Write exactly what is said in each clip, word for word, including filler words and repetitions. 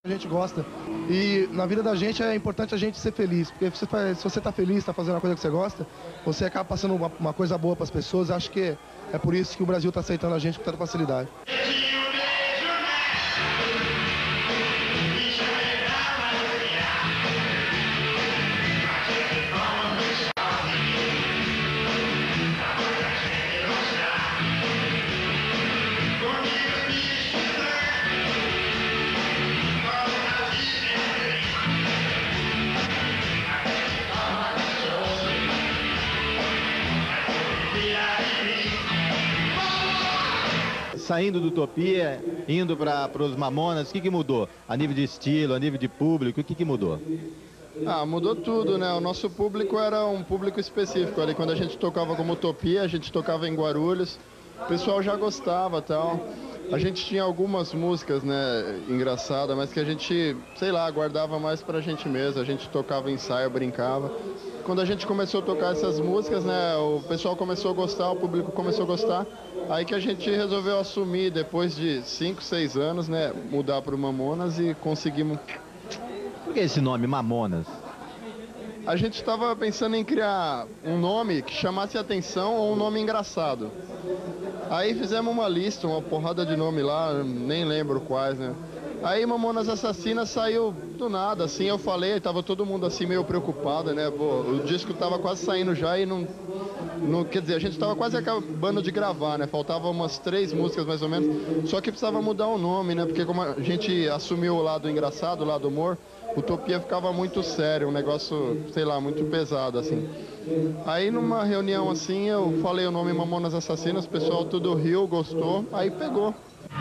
A gente gosta. E na vida da gente é importante a gente ser feliz, porque você faz, se você está feliz, está fazendo uma coisa que você gosta, você acaba passando uma, uma coisa boa para as pessoas. Acho que é por isso que o Brasil está aceitando a gente com tanta facilidade. Saindo do Utopia, indo para os Mamonas, o que, que mudou? A nível de estilo, a nível de público, o que, que mudou? Ah, mudou tudo, né? O nosso público era um público específico. Ali quando a gente tocava como Utopia, a gente tocava em Guarulhos, o pessoal já gostava e tal. A gente tinha algumas músicas, né, engraçadas, mas que a gente, sei lá, guardava mais pra gente mesmo. A gente tocava ensaio, brincava. Quando a gente começou a tocar essas músicas, né, o pessoal começou a gostar, o público começou a gostar. Aí que a gente resolveu assumir, depois de cinco, seis anos, né, mudar pro Mamonas e conseguimos... Por que esse nome, Mamonas? A gente estava pensando em criar um nome que chamasse atenção ou um nome engraçado. Aí fizemos uma lista, uma porrada de nome lá, nem lembro quais, né? Aí Mamonas Assassinas saiu do nada, assim, eu falei, tava todo mundo assim meio preocupado, né? Pô, o disco tava quase saindo já e não... não quer dizer, a gente tava quase acabando de gravar, né? Faltavam umas três músicas mais ou menos, só que precisava mudar o nome, né? Porque como a gente assumiu o lado engraçado, o lado humor, Utopia ficava muito sério, um negócio, sei lá, muito pesado, assim. Aí numa reunião assim, eu falei o nome Mamonas Assassinas, o pessoal tudo riu, gostou, aí pegou.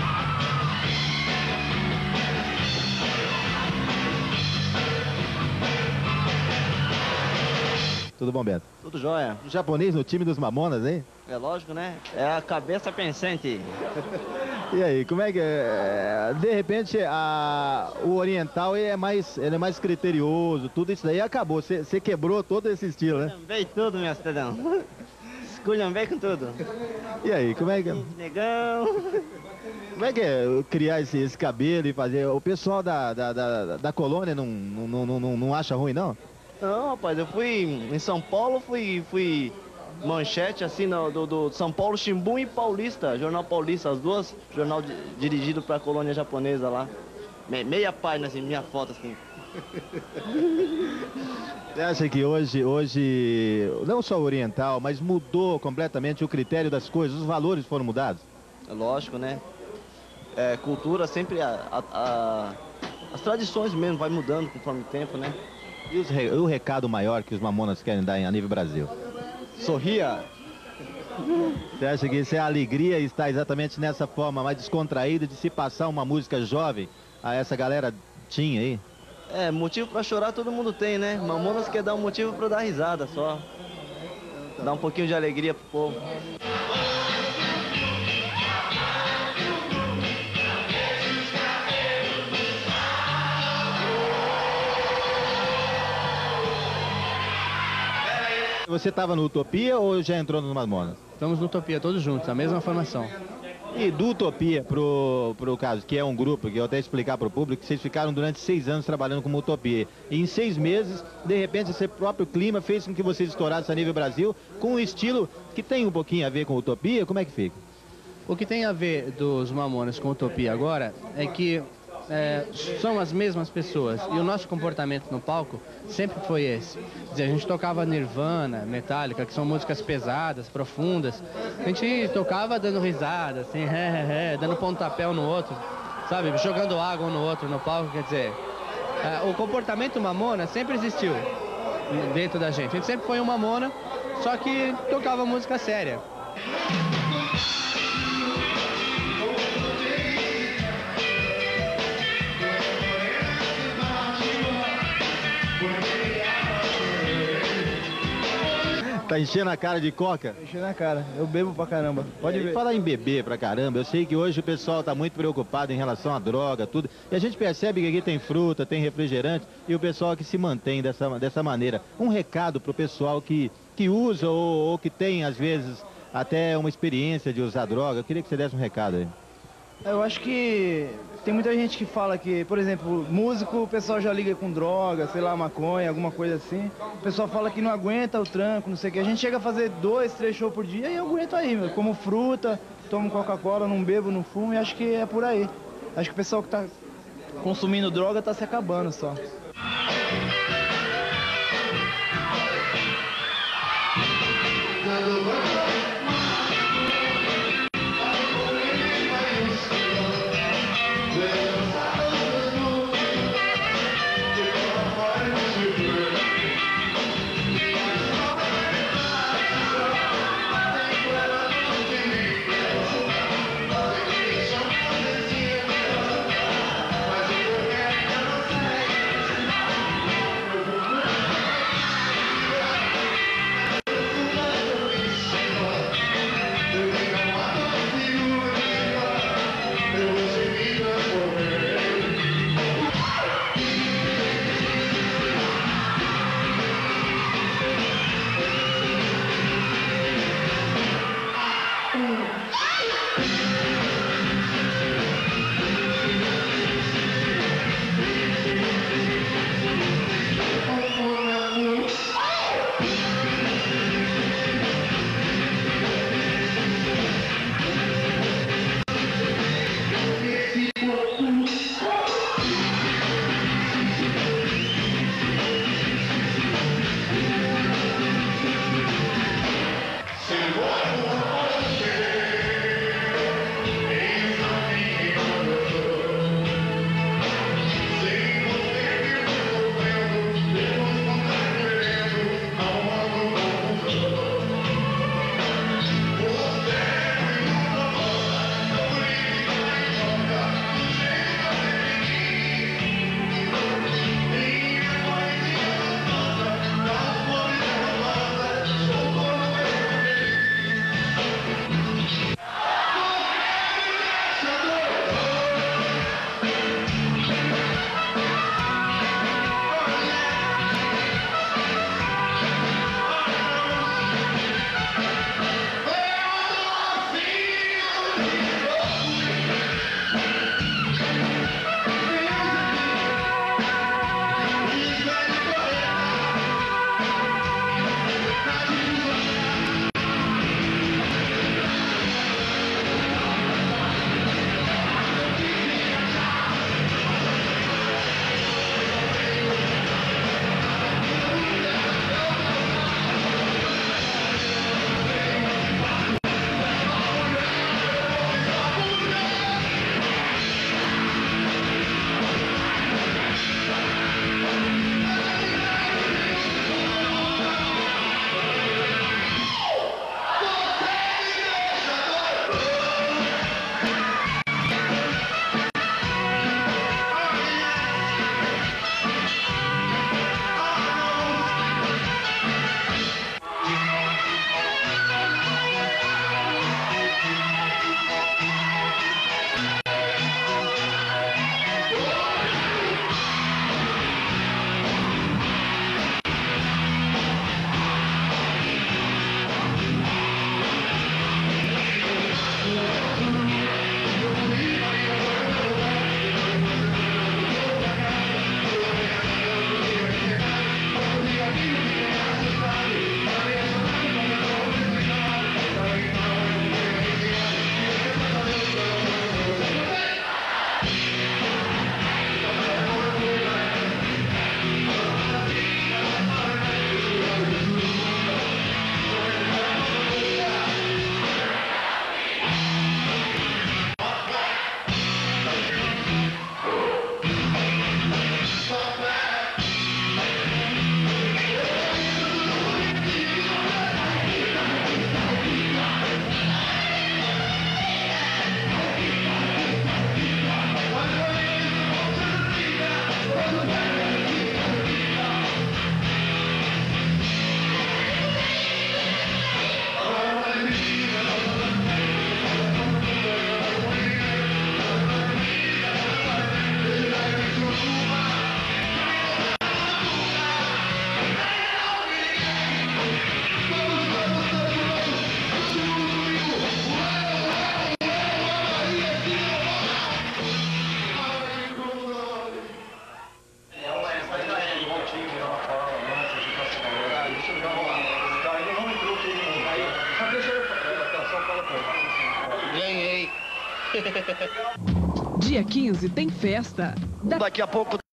Tudo bom, Beto? Tudo jóia. Japonês no time dos Mamonas, hein? É lógico, né? É a cabeça pensante. E aí, como é que é? De repente, a, o oriental ele é, mais, ele é mais criterioso, tudo isso daí acabou. Você quebrou todo esse estilo, né? Esculhambei tudo, meu cidadão. Esculhambei com tudo. E aí, como é que... Negão. Como é que é criar esse, esse cabelo e fazer... O pessoal da, da, da, da colônia não, não, não, não, não acha ruim, não? Não, rapaz, eu fui em São Paulo, fui, fui manchete assim no, do, do São Paulo, Shimbun e Paulista, Jornal Paulista, as duas, jornal de, dirigido para a colônia japonesa lá. Me, meia página assim, minha foto assim. Você acha que hoje, hoje, não só o oriental, mas mudou completamente o critério das coisas, os valores foram mudados? É lógico, né? É, cultura sempre, a, a, a, as tradições mesmo vai mudando conforme o tempo, né? E os, o recado maior que os Mamonas querem dar a nível Brasil? Sorria. Você acha que isso é a alegria e está exatamente nessa forma mais descontraída de se passar uma música jovem a essa galera tinha aí? É, motivo pra chorar todo mundo tem, né? Mamonas quer dar um motivo pra dar risada só. Dar um pouquinho de alegria pro povo. Você estava no Utopia ou já entrou no Mamonas? Estamos no Utopia, todos juntos, a mesma formação. E do Utopia pro, pro caso, que é um grupo, que eu até explicar para o público, que vocês ficaram durante seis anos trabalhando como Utopia. E em seis meses, de repente, esse próprio clima fez com que vocês estourassem a nível Brasil, com um estilo que tem um pouquinho a ver com Utopia, como é que fica? O que tem a ver dos Mamonas com Utopia agora é que é, são as mesmas pessoas e o nosso comportamento no palco sempre foi esse. Quer dizer, a gente tocava Nirvana, Metallica, que são músicas pesadas, profundas. A gente tocava dando risada, assim, é, é, é, dando pontapé um no outro, sabe? Jogando água um no outro no palco, quer dizer... É, o comportamento Mamona sempre existiu dentro da gente. A gente sempre foi um Mamona, só que tocava música séria. Tá enchendo a cara de coca? Tá enchendo a cara, eu bebo pra caramba, pode E ver. falar em beber pra caramba, eu sei que hoje o pessoal tá muito preocupado em relação à droga, tudo. E a gente percebe que aqui tem fruta, tem refrigerante e o pessoal que se mantém dessa, dessa maneira. Um recado pro pessoal que, que usa ou, ou que tem, às vezes, até uma experiência de usar droga. Eu queria que você desse um recado aí. Eu acho que tem muita gente que fala que, por exemplo, músico, o pessoal já liga com droga, sei lá, maconha, alguma coisa assim. O pessoal fala que não aguenta o tranco, não sei o que. A gente chega a fazer dois, três shows por dia e eu aguento aí, meu. Como fruta, tomo Coca-Cola, não bebo, não fumo e acho que é por aí. Acho que o pessoal que tá consumindo droga tá se acabando só. Dia quinze tem festa. Da... Daqui a pouco